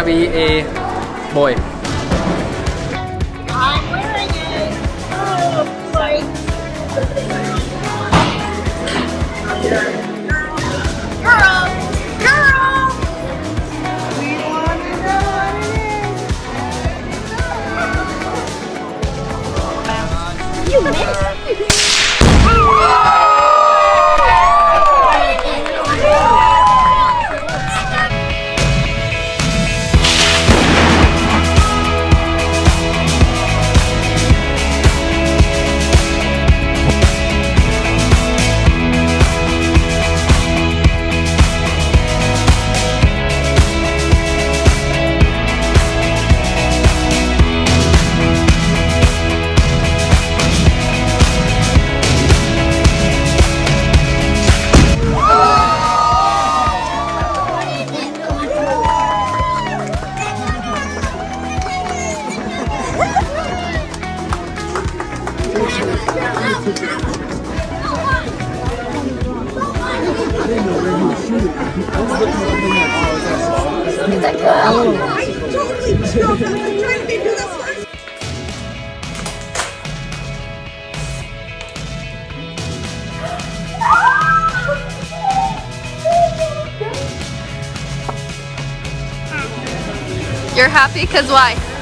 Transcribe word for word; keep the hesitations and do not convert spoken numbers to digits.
gonna be a boy. I'm wearing it. Oh boy. Girl, girl. We wanna know what it is. You missed. You're happy because why?